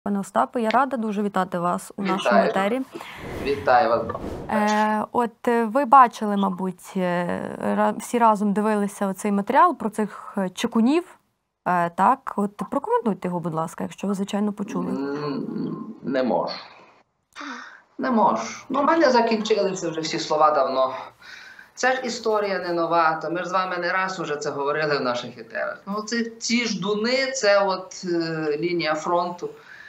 Пане Остапе, я рада дуже вітати вас у нашому етері. Вітаю вас. От ви бачили, мабуть, всі разом дивилися оцей матеріал про цих чекунів, так? От прокоментуйте його, будь ласка, якщо ви, звичайно, почули. Не можу. Не можу. Ну, в мене закінчилися вже всі слова давно. Це ж історія не нова, то ми ж з вами не раз уже це говорили в наших етерах. Ну, ці ждуни, це от лінія фронту.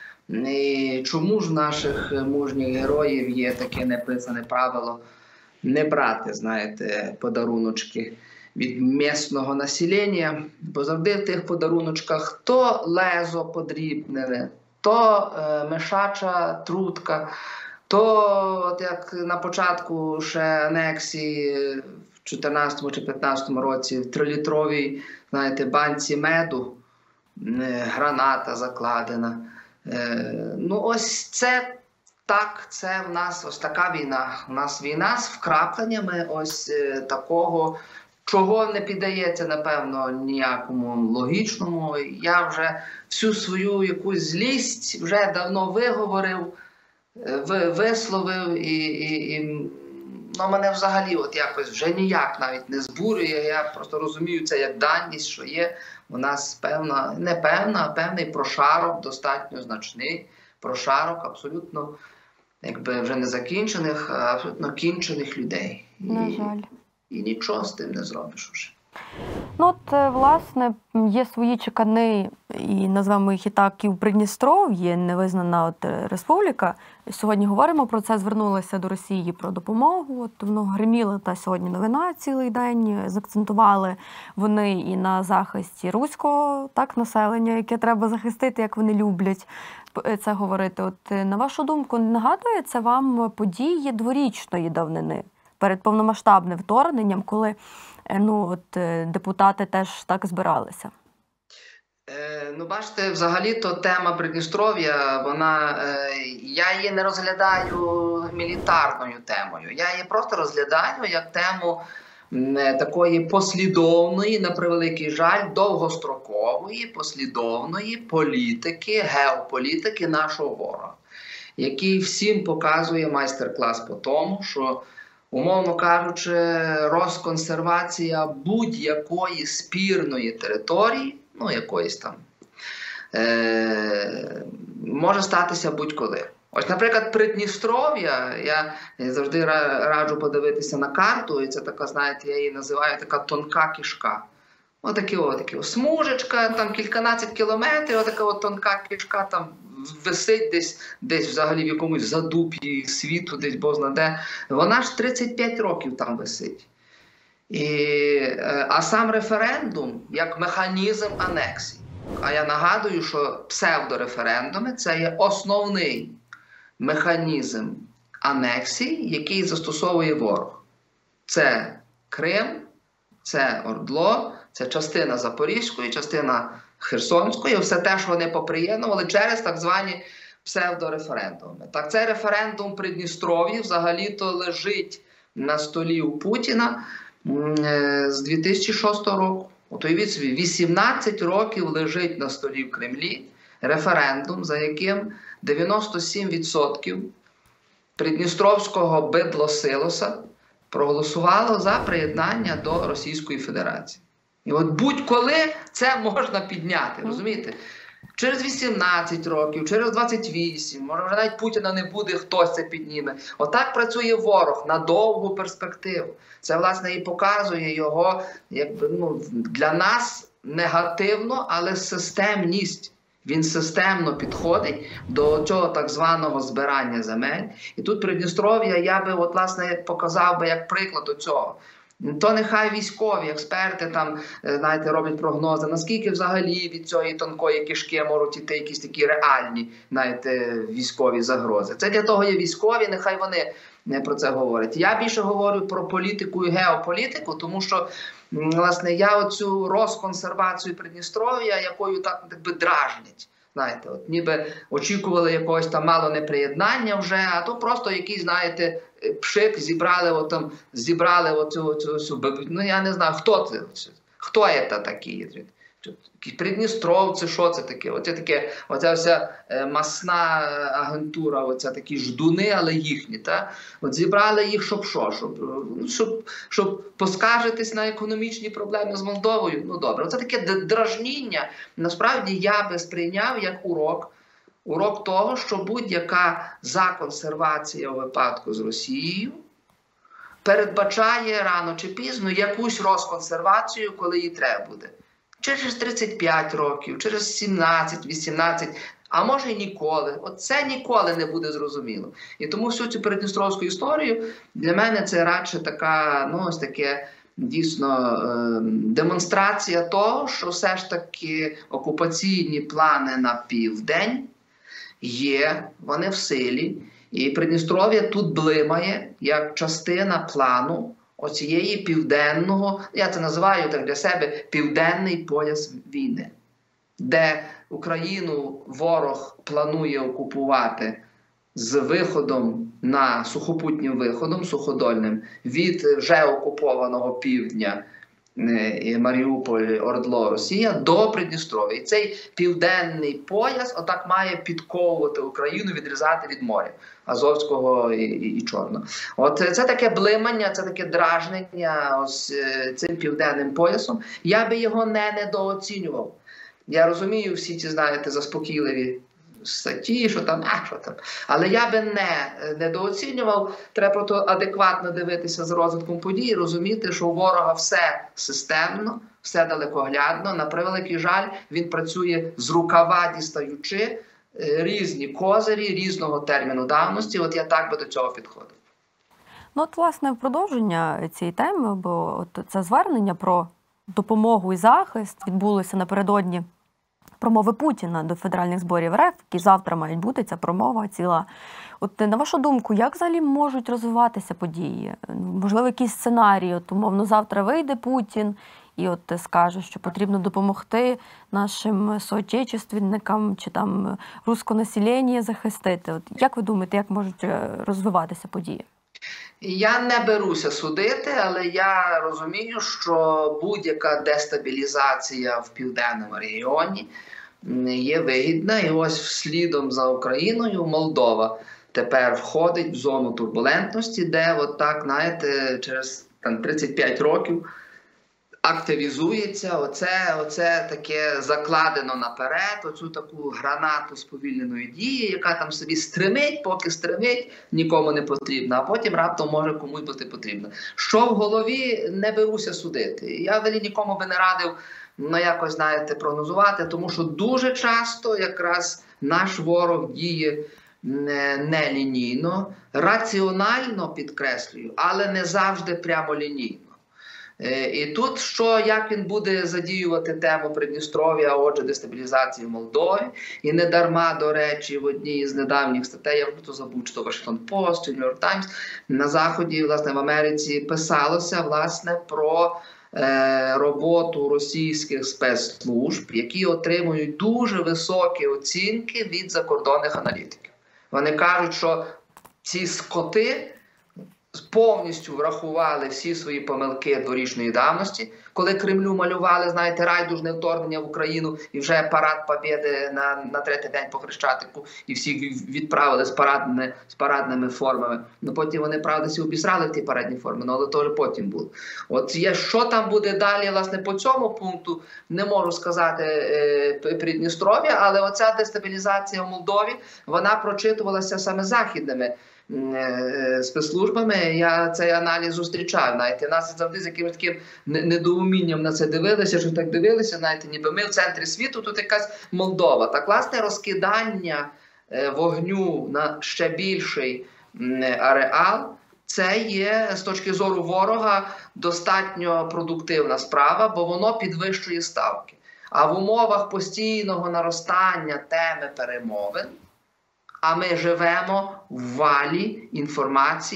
І чому ж наших мужніх героїв є таке неписане правило не брати, знаєте, подаруночки від місцевого населення, бо завжди в тих подаруночках то лезо подрібнене, то мишача трутка, то, от як на початку ще анексії в 14 чи 15 році в 3-літровій, знаєте, банці меду граната закладена. Ну ось це так, це в нас ось така війна. У нас війна з вкрапленнями ось такого, чого не піддається, напевно, ніякому логічному. Я вже всю свою якусь злість вже давно виговорив, висловив і ну, мене взагалі от якось вже ніяк навіть не збурює. Я просто розумію це як даність, що є у нас певна, не певна, а певний прошарок, достатньо значний прошарок абсолютно, якби вже не закінчених, а абсолютно кінчених людей. На жаль. І нічого з тим не зробиш уже. Ну от, власне, є свої чекани, і назвемо їх і так, і в Придністров'ї, невизнана от республіка. Сьогодні говоримо про це, звернулися до Росії про допомогу. От воно гриміло, та сьогодні новина цілий день. Закцентували вони і на захисті руського так, населення, яке треба захистити, як вони люблять це говорити. От на вашу думку, нагадує це вам події дворічної давнини перед повномасштабним вторгненням, коли ну, от, депутати теж так збиралися? Ну, бачите, взагалі-то тема Придністров'я, вона, я її не розглядаю мілітарною темою. Я її просто розглядаю як тему такої послідовної, на превеликий жаль, довгострокової, послідовної політики, геополітики нашого ворога, який всім показує майстер-клас по тому, що, умовно кажучи, розконсервація будь-якої спірної території, ну, якоїсь там, може статися будь-коли. Ось, наприклад, Придністров'я, я завжди раджу подивитися на карту, і це така, знаєте, я її називаю така тонка кишка. Отакі смужечка, там кільканадцять кілометрів, отака от тонка кишка там висить десь взагалі в якомусь задуп'ї світу, десь бозна де. Вона ж 35 років там висить. А сам референдум як механізм анексії. А я нагадую, що псевдореферендуми – це є основний механізм анексії, який застосовує ворог. Це Крим, це Ордло, це частина Запорізької, частина Херсонської, все те, що вони поприєднували через так звані псевдореферендуми. Так, цей референдум Придністров'ї взагалі-то лежить на столі у Путіна з 2006 року. От уявіть собі, 18 років лежить на столі в Кремлі референдум, за яким 97% придністровського бидлосилоса проголосувало за приєднання до Російської Федерації. І от будь-коли це можна підняти, розумієте? Через 18 років, через 28, може вже навіть Путіна не буде, хтось це підніме. Отак працює ворог на довгу перспективу. Це, власне, і показує його, якби, ну, для нас негативно, але системність. Він системно підходить до цього так званого збирання земель. І тут Придністров'я я би, от, власне, показав би як приклад цього. То нехай військові експерти там, знаєте, роблять прогнози, наскільки взагалі від цієї тонкої кишки можуть іти якісь такі реальні, знаєте, військові загрози. Це для того є військові, нехай вони про це говорять. Я більше говорю про політику і геополітику, тому що, власне, я оцю розконсервацію Придністров'я, якою так якби дражнять. Знаєте, от ніби очікували якогось там мало неприєднання вже, а то просто якийсь, знаєте, пшик зібрали оцю, ну я не знаю, хто це, хто це такі. Придністровці, що це таке? Оця вся масна агентура, оця такі ждуни, але їхні. Та? От зібрали їх, щоб що? Щоб поскаржитись на економічні проблеми з Молдовою? Ну добре, оце таке дражніння. Насправді я би сприйняв як урок того, що будь-яка законсервація у випадку з Росією передбачає рано чи пізно якусь розконсервацію, коли її треба буде. Через 35 років, через 17, 18, а може й ніколи. Це ніколи не буде зрозуміло. І тому всю цю передністровську історію для мене це радше така, ось таке, дійсно, демонстрація того, що все ж таки окупаційні плани на південь є, вони в силі. І Придністров'я тут блимає як частина плану оцієї південного, я це називаю так для себе, південний пояс війни, де Україну ворог планує окупувати з виходом сухопутнім виходом, суходольним, від вже окупованого півдня Маріуполь, Ордло, Росія до Придністров'я. І цей південний пояс отак має підковувати Україну, відрізати від моря Азовського і Чорного. Це таке блимання, це таке дражнення ось цим південним поясом. Я би його не недооцінював. Я розумію всі ці, знаєте, заспокійливі статті, що там. Але я би не недооцінював. Треба просто адекватно дивитися за розвитком подій, розуміти, що у ворога все системно, все далекоглядно. На превеликий жаль, він працює з рукава дістаючи різні козирі, різного терміну давності. Я так би до цього підходив. Власне, в продовження цієї теми, бо це звернення про допомогу і захист відбулося напередодні промови Путіна до федеральних зборів РФ, які завтра мають бути, ця промова ціла. На вашу думку, як взагалі можуть розвиватися події? Можливо, якийсь сценарій, умовно, завтра вийде Путін і скаже, що потрібно допомогти нашим соотечественникам чи там руське населення захистити. Як ви думаєте, як можуть розвиватися події? Я не беруся судити, але я розумію, що будь-яка дестабілізація в південному регіоні є вигідна. І ось слідом за Україною Молдова тепер входить в зону турбулентності, де через 35 років активізується оце таке закладено наперед, оцю таку гранату сповільненої дії, яка там собі стримить, поки стримить, нікому не потрібна, а потім раптом може комусь бути потрібна. Що в голові, не беруся судити. Я взагалі нікому би не радив якось, прогнозувати, тому що дуже часто якраз наш ворог діє нелінійно, раціонально, підкреслюю, але не завжди прямолінійно. І тут, як він буде задіювати тему Придністров'я, а отже дестабілізації в Молдові, і не дарма, до речі, в одній із недавніх статей, я вже забув, чи то Washington Post, чи New York Times, на Заході, власне, в Америці писалося, власне, про роботу російських спецслужб, які отримують дуже високі оцінки від закордонних аналітиків. Вони кажуть, що ці скоти повністю врахували всі свої помилки дворічної давності, коли Кремлю малювали, райдужне вторгнення в Україну і вже парад Побєди на третій день по Хрещатику, і всіх відправили з парадними формами. Потім вони, правда, всі обісрали в ті парадні форми, але то вже потім було. Що там буде далі, власне, по цьому пункту, не можу сказати Придністров'я, але оця дестабілізація в Молдові, вона прочитувалася саме західними спецслужбами. Я цей аналіз зустрічав. Нас завжди з якимось таким недоумінням на це дивилися, що так дивилися, ніби ми в центрі світу, тут якась Молдова. Так, власне, розкидання вогню на ще більший ареал, це є, з точки зору ворога, достатньо продуктивна справа, бо воно підвищує ставки. А в умовах постійного наростання теми перемовин, а ми живемо в валі інформації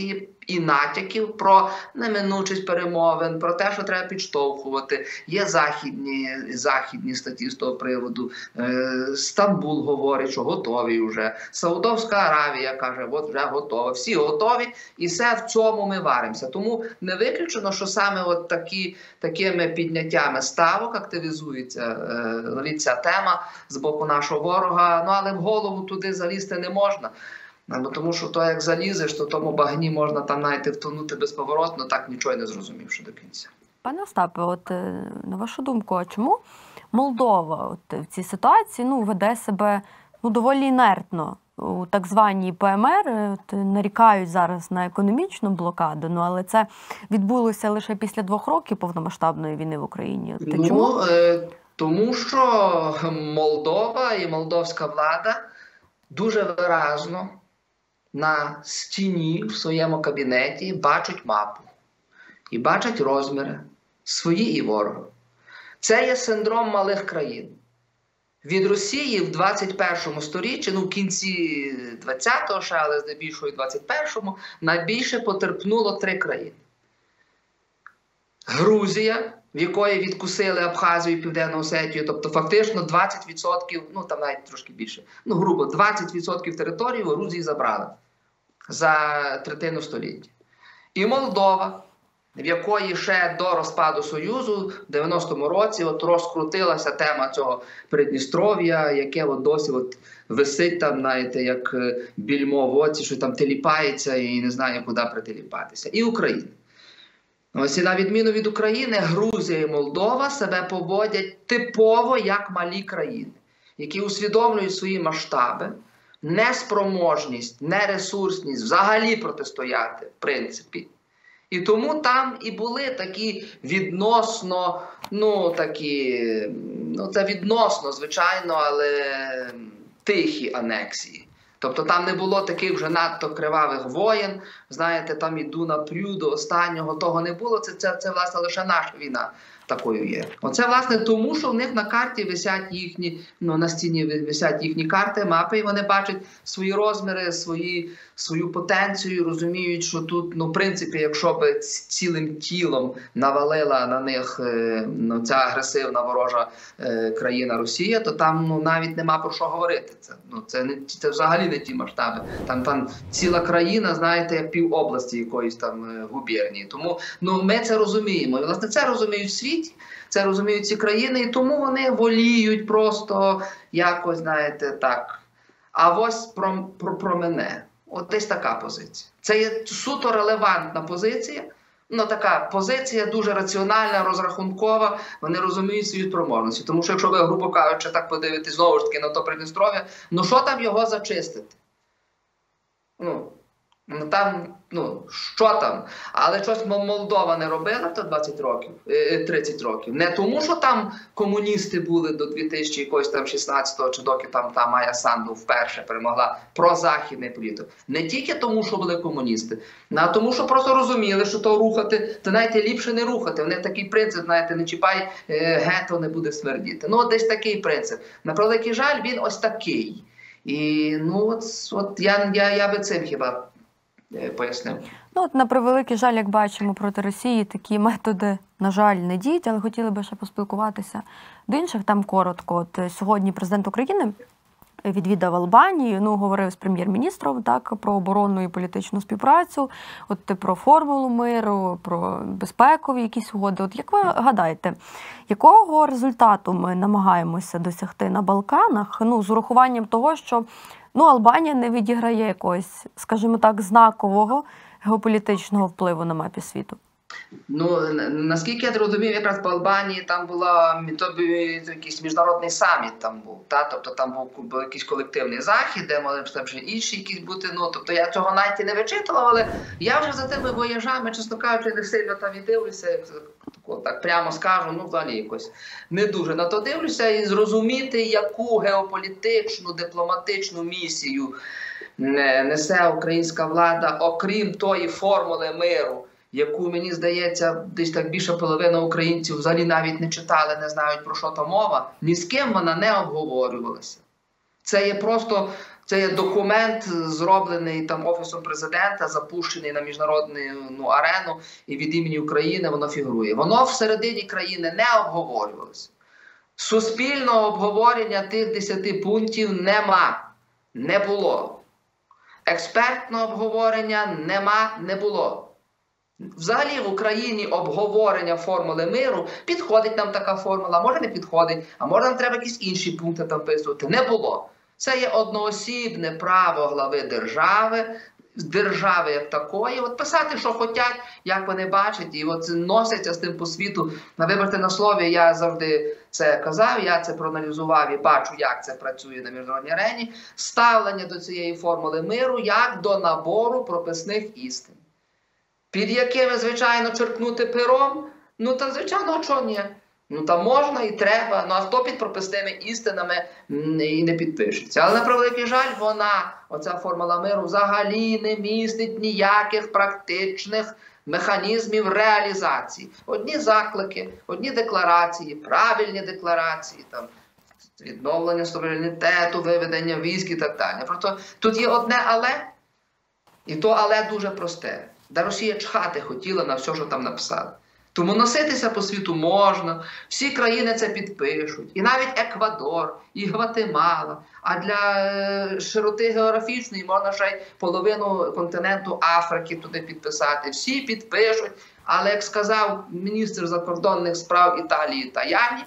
і натяків про неминучість перемовин, про те, що треба підштовхувати. Є західні статті з того приводу. Стамбул говорить, що готові вже. Саудовська Аравія каже, от вже готова. Всі готові, і все в цьому ми варимося. Тому не виключено, що саме от такими підняттями ставок активізується ця тема з боку нашого ворога. Ну, але в голову туди залізти не можна. Ну, тому що то, як залізеш, то тому багні можна там навіть втонути безповоротно, так нічого й не зрозумівши до кінця. Пане Остапе, от на вашу думку, а чому Молдова от в цій ситуації веде себе доволі інертно? У так званій ПМР нарікають зараз на економічну блокаду, але це відбулося лише після 2 років повномасштабної війни в Україні. Чому? Тому що Молдова і молдовська влада дуже виразно на стіні в своєму кабінеті бачать мапу і бачать розміри свої і ворога. Це є синдром малих країн. Від Росії в 21 сторіччі, в кінці 20-го ще, але здебільшого і 21-му, найбільше потерпнуло 3 країни. Грузія, в якої відкусили Абхазію і Південну Осетію, тобто фактично 20%, там навіть трошки більше, грубо 20% території у Грузії забрали за третину століття. І Молдова, в якої ще до розпаду Союзу в 90-му році розкрутилася тема цього Придністров'я, яке досі висить там, знаєте, як більмо в оці, що там теліпається і не знає, куди прителіпатися. І Україна. Ось і на відміну від України, Грузія і Молдова себе поводять типово як малі країни, які усвідомлюють свої масштаби, неспроможність, нересурсність взагалі протистояти, в принципі. І тому там і були такі відносно, це відносно, звичайно, але тихі анексії. Тобто там не було таких вже надто кривавих воєн, знаєте, там іду напрю до останнього, того не було. Це власне, лише наша війна такою є. Оце, власне, тому, що в них на карті висять їхні, на стіні висять їхні карти, мапи, і вони бачать свої розміри, свою потенцію, розуміють, що тут, в принципі, якщо б цілим тілом навалила на них ця агресивна ворожа країна Росія, то там навіть нема про що говорити. Це взагалі не ті масштаби. Там ціла країна, знаєте, як пів області якоїсь там губернії. Тому ми це розуміємо. І, власне, це розуміють в світі, це розуміють ці країни, і тому вони воліють просто якось, знаєте, так. А ось про мене. От десь така позиція. Це є суто релевантна позиція, така позиція дуже раціональна, розрахункова, вони розуміють свої спроможності. Тому що, якщо ви, грубо кажучи, так подивитесь знову ж таки на то Придністров'я, що там його зачистити? Що там? Але щось Молдова не робила то 30 років. Не тому, що там комуністи були до 2016-го, чи доки там та Майя Санду вперше перемогла прозахідний політик. Не тільки тому, що були комуністи, а тому, що просто розуміли, що то рухати, то навіть ліпше не рухати. У них такий принцип, знаєте, не чіпай, гето не буде смердіти. Десь такий принцип. На превеликий жаль, він ось такий. І, я би цим хіба пояснив. На превеликий жаль, як бачимо, проти Росії такі методи, на жаль, не діють, але хотіли би ще поспілкуватися до інших тем коротко. Сьогодні президент України відвідав Албанію, говорив з прем'єр-міністром про оборонну і політичну співпрацю, про формулу миру, про безпекові якісь угоди. Як ви гадаєте, якого результату ми намагаємося досягти на Балканах, з урахуванням того, що Албанія не відіграє якогось, скажімо так, знакового геополітичного впливу на мапі світу? Наскільки я розумів, якраз по Албанії там була якийсь міжнародний саміт там був, тобто там був якийсь колективний захід, де могли там ще інші якісь бути, тобто я цього навіть і не вичитував, але я вже за тими вояжами, чесно кажучи, не сильно там і дивлюся, так прямо скажу, взагалі якось не дуже на то дивлюся, і зрозуміти, яку геополітичну, дипломатичну місію несе українська влада, окрім тої формули миру, яку, мені здається, десь так більше половина українців взагалі навіть не читали, не знають, про що там мова, ні з ким вона не обговорювалася. Це є просто Це є документ, зроблений там Офісом Президента, запущений на міжнародну арену, і від імені України воно фігурує. Воно всередині країни не обговорювалося. Суспільного обговорення тих 10 пунктів нема, не було. Експертного обговорення нема, не було. Взагалі в Україні обговорення формули миру, підходить нам така формула, може не підходить, а може нам треба якісь інші пункти там вписувати. Не було. Це є одноосібне право глави держави як такої, от писати, що хочуть, як вони бачать, і от носяться з тим по світу. Вибачте на слові, я завжди це казав, я це проаналізував і бачу, як це працює на міжнародній арені. Ставлення до цієї формули миру як до набору прописних істин, під якими, звичайно, черкнути пером, ну там, звичайно, чого ні. Ну там можна і треба, ну а хто під прописними істинами і не підпишеться. Але на превеликий жаль, оця формула миру взагалі не містить ніяких практичних механізмів реалізації. Одні заклики, одні декларації, правильні декларації, там, відновлення суверенітету, виведення військ і так далі. Просто тут є одне але, і то але дуже просте. Де Росія чхати хотіла на все, що там написали. Тому носитися по світу можна, всі країни це підпишуть, і навіть Еквадор, і Гватемала. А для широти географічної можна ще й половину континенту Африки туди підписати. Всі підпишуть, але, як сказав міністр закордонних справ Італії Таяні,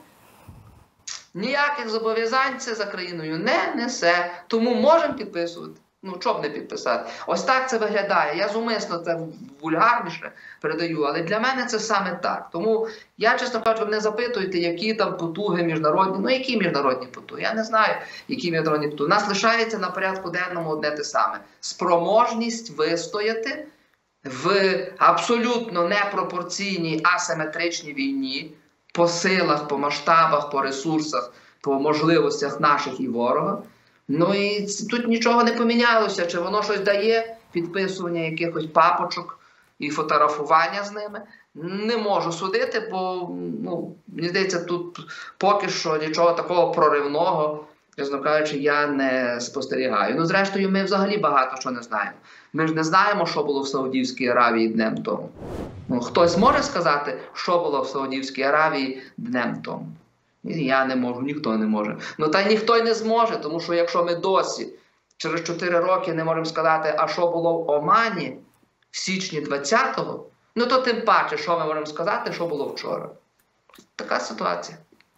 ніяких зобов'язань це за країною не несе, тому можемо підписувати. Ну, чого б не підписати? Ось так це виглядає. Я зумисно це вульгарніше передаю, але для мене це саме так. Тому я, чесно кажучи, ви мене запитуєте, які там потуги міжнародні. Ну, які міжнародні потуги? Я не знаю, які міжнародні потуги. У нас лишається на порядку денному одне те саме. Спроможність вистояти в абсолютно непропорційній асиметричній війні по силах, по масштабах, по ресурсах, по можливостях наших і ворога. Ну і тут нічого не помінялося, чи воно щось дає, підписування якихось папочок і фотографування з ними. Не можу судити, бо, ну, мені здається, тут поки що нічого такого проривного, чесно кажучи, я не спостерігаю. Ну, зрештою, ми взагалі багато що не знаємо. Ми ж не знаємо, що було в Саудівській Аравії днем тому. Ну, хтось може сказати, що було в Саудівській Аравії днем тому? Я не можу, ніхто не може. Ну та й ніхто й не зможе, тому що якщо ми досі через 4 роки не можемо сказати, а що було в Омані в січні 20-го, ну то тим паче, що ми можемо сказати, що було вчора. Така ситуація.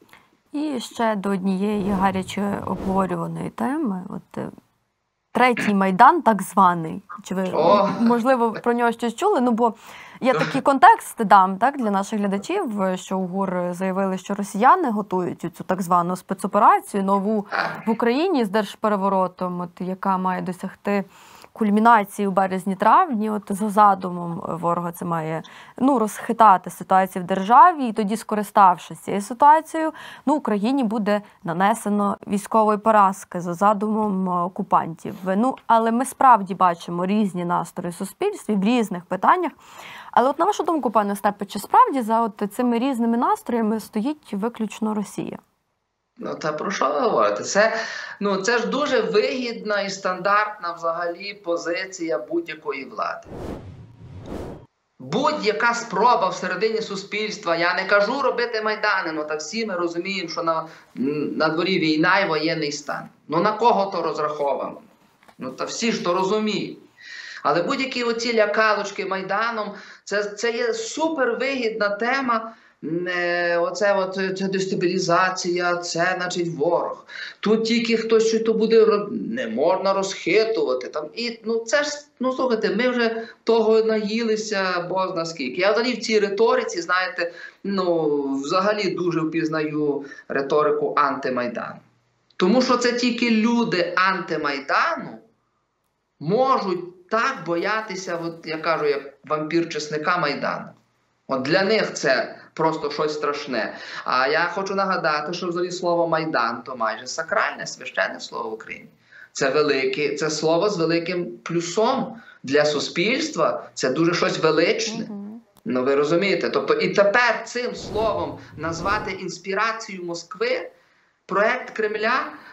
І ще до однієї гарячо обговорюваної теми. От, Третій Майдан, так званий. Чи ви, можливо, про нього щось чули? Ну, бо я такий контекст дам, так, для наших глядачів, що у ГУР заявили, що росіяни готують цю так звану спецоперацію нову в Україні з держпереворотом, от, яка має досягти кульмінації у березні-травні. От за задумом ворога це має розхитати ситуацію в державі, і тоді, скориставшись цією ситуацією, Україні буде нанесено військової поразки за задумом окупантів. Але ми справді бачимо різні настрої в суспільстві в різних питаннях. Але от на вашу думку, пане Остапе, чи справді за цими різними настроями стоїть виключно Росія? Ну, та про що ви говорите? Це ж дуже вигідна і стандартна взагалі позиція будь-якої влади. Будь-яка спроба всередині суспільства, я не кажу робити майдани, та всі ми розуміємо, що на дворі війна і воєнний стан. На кого то розраховано? Та всі ж то розуміють. Але будь-які оці лякалочки майданом, це є супервигідна тема. Це дестабілізація, це, значить, ворог. Тут тільки хтось щось то буде, не можна розхитувати. Це ж, слухайте, ми вже того наїлися, бозна скільки. Я взагалі в цій риториці, знаєте, взагалі дуже впізнаю риторику антимайдану. Тому що це тільки люди антимайдану можуть так боятися, я кажу, як вампір чесника Майдану. От для них це просто щось страшне. А я хочу нагадати, що взагалі слово «Майдан» – то майже сакральне, священне слово в Україні. Це слово з великим плюсом для суспільства, це дуже щось величне. Ви розумієте? Тобто і тепер цим словом назвати інспірацію Москви, проект Кремля,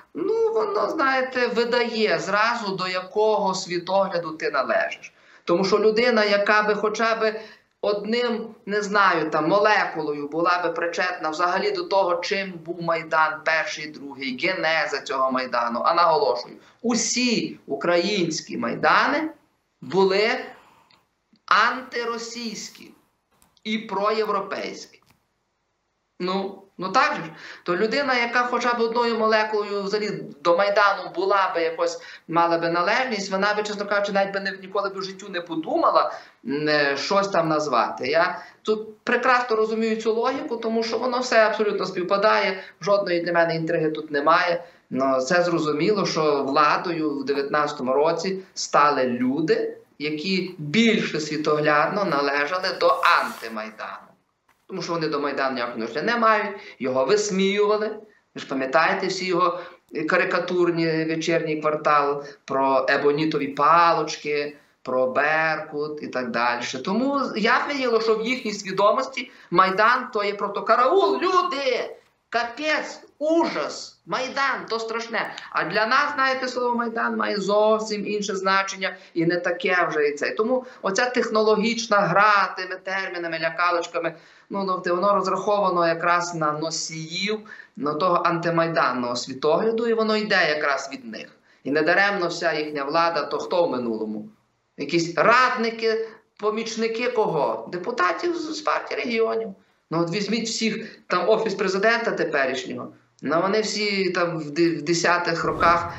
ну, воно, знаєте, видає зразу, до якого світогляду ти належиш. Тому що людина, яка би хоча б одним, не знаю, там, молекулою була би причетна взагалі до того, чим був Майдан перший, другий, генеза цього Майдану. А наголошую, усі українські Майдани були антиросійські і проєвропейські. Ну так же ж. То людина, яка хоча б одною молекулою взагалі до Майдану була би якось, мала би належність, вона би, чесно кажучи, навіть би ніколи б в життю не подумала щось там назвати. Я тут прекрасно розумію цю логіку, тому що воно все абсолютно співпадає, жодної для мене інтриги тут немає. Но це зрозуміло, що владою в 19-му році стали люди, які більше світоглядно належали до антимайдану. Тому що вони до Майдану ніякого відношення не мають, його висміювали. Ви ж пам'ятаєте всі його карикатурні вечірній квартал про ебонітові палочки, про Беркут і так далі. Тому ясне діло, що в їхній свідомості Майдан – то є просто караул, люди, капець, ужас, Майдан – то страшне. А для нас, знаєте, слово Майдан має зовсім інше значення і не таке вже і це. Тому оця технологічна гра тими термінами, лякалочками, воно розраховано якраз на носіїв, на того антимайданного світогляду, і воно йде якраз від них. І недаремно вся їхня влада, то хто в минулому? Якісь радники, помічники кого? Депутатів з партії регіонів. От візьміть всіх, там Офіс президента теперішнього, вони всі там в 10-х роках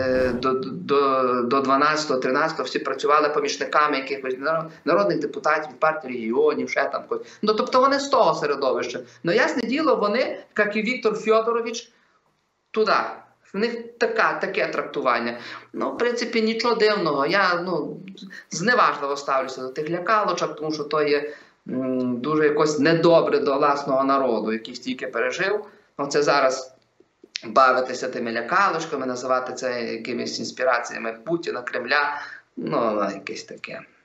до 12-го, 13-го всі працювали помічниками якихось народних депутатів від партії регіонів, ще там когось. Тобто вони з того середовища. Ясне діло, вони, як і Віктор Фьодорович, туди. В них таке трактування. В принципі, нічого дивного. Я зневажливо ставлюся до тих лякалочок, тому що то є дуже якось недобре до власного народу, який стільки пережив. Це зараз бавитися тими лякалочками, називати це якимись інспіраціями Путіна, Кремля, якесь таке.